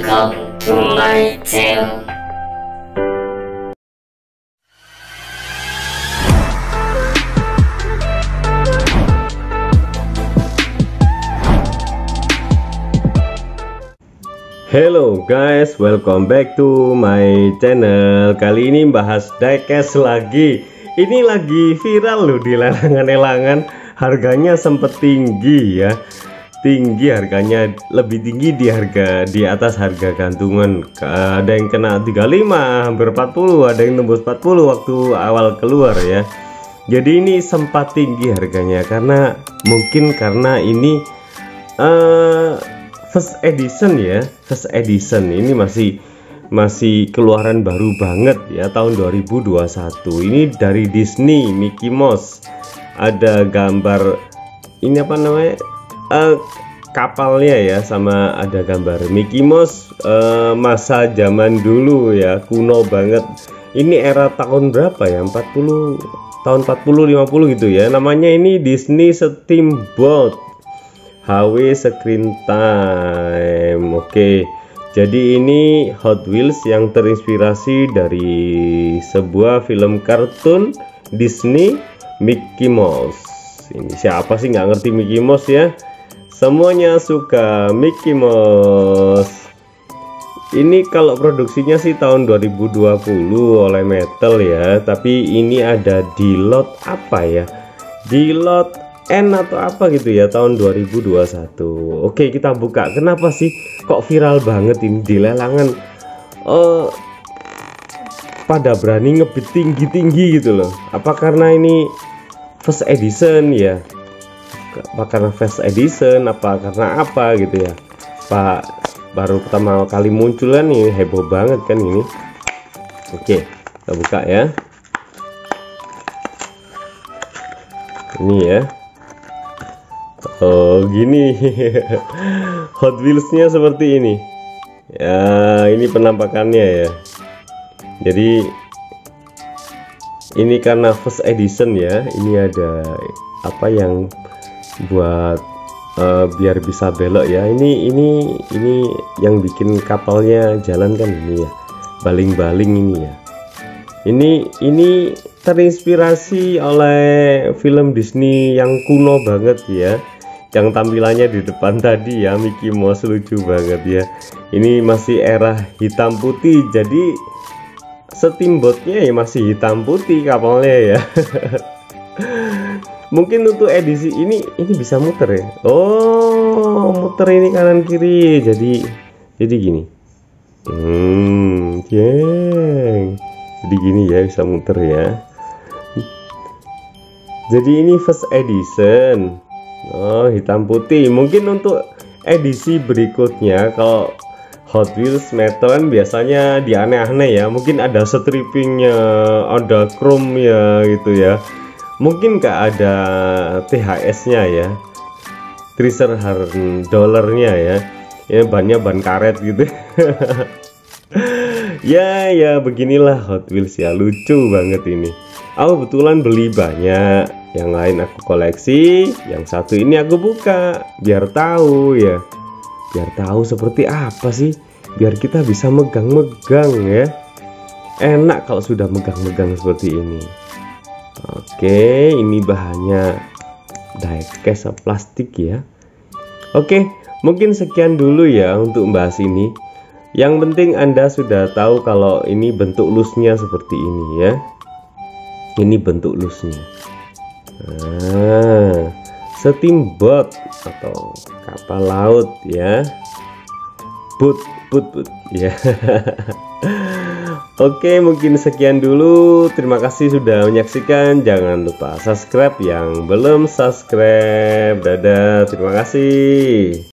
Welcome to my channel. Hello guys, welcome back to my channel. Kali ini bahas diecast lagi. Ini lagi viral loh di lelangan-lelangan. Harganya sempet tinggi ya. Tinggi harganya, lebih tinggi di atas harga gantungan. Ada yang kena 35, hampir 40, ada yang tembus 40 waktu awal keluar ya. Jadi ini sempat tinggi harganya karena mungkin karena ini first edition ya. First edition ini masih keluaran baru banget ya, tahun 2021. Ini dari Disney, Mickey Mouse. Ada gambar ini apa namanya? Kapalnya ya, sama ada gambar Mickey Mouse masa zaman dulu ya, kuno banget. Ini era tahun berapa ya? 40 tahun 40 50 gitu ya. Namanya ini Disney Steamboat HW Screen Time. Oke. Jadi ini Hot Wheels yang terinspirasi dari sebuah film kartun Disney, Mickey Mouse. Ini siapa sih nggak ngerti Mickey Mouse ya? Semuanya suka Mickey Mouse. Ini kalau produksinya sih tahun 2020 oleh Mattel ya, tapi ini ada di lot apa ya? Di lot N atau apa gitu ya, tahun 2021. Oke, kita buka. Kenapa sih kok viral banget ini di lelangan? Pada berani ngebid tinggi-tinggi gitu loh. Apa karena ini first edition ya? Apa karena first edition, apa karena apa gitu ya? Pak, baru pertama kali munculan nih, heboh banget kan ini. Oke, kita buka ya. Ini ya. Oh gini. Hot Wheels-nya seperti ini ya. Ini penampakannya ya. Jadi ini karena first edition ya. Ini ada apa yang buat biar bisa belok ya. Ini yang bikin kapalnya jalan kan ini ya, baling-baling ini ya. Ini terinspirasi oleh film Disney yang kuno banget ya, yang tampilannya di depan tadi ya, Mickey Mouse, lucu banget ya. Ini masih era hitam putih, jadi steamboatnya ya masih hitam putih kapalnya ya. Mungkin untuk edisi ini bisa muter ya. Oh, muter ini kanan kiri. Jadi gini. Jeng. Jadi gini ya, bisa muter ya. Jadi ini first edition. Oh, hitam putih. Mungkin untuk edisi berikutnya kalau Hot Wheels Metal kan biasanya di aneh-aneh ya. Mungkin ada strippingnya, ada chrome ya gitu ya. Mungkin nggak ada THS-nya ya, treasure dollarnya ya. Ya bannya ban karet gitu. ya beginilah Hot Wheels ya, lucu banget ini. Aku kebetulan beli banyak, yang lain aku koleksi, yang satu ini aku buka biar tahu ya, biar tahu seperti apa sih, biar kita bisa megang-megang ya. Enak kalau sudah megang-megang seperti ini. Oke, ini bahannya diecast plastik ya. Oke, mungkin sekian dulu ya untuk membahas ini. Yang penting Anda sudah tahu kalau ini bentuk loose-nya seperti ini ya. Ini bentuk loose-nya. Nah, steamboat atau kapal laut ya. Boat ya. Oke, mungkin sekian dulu. Terima kasih sudah menyaksikan. Jangan lupa subscribe yang belum subscribe. Dadah, terima kasih.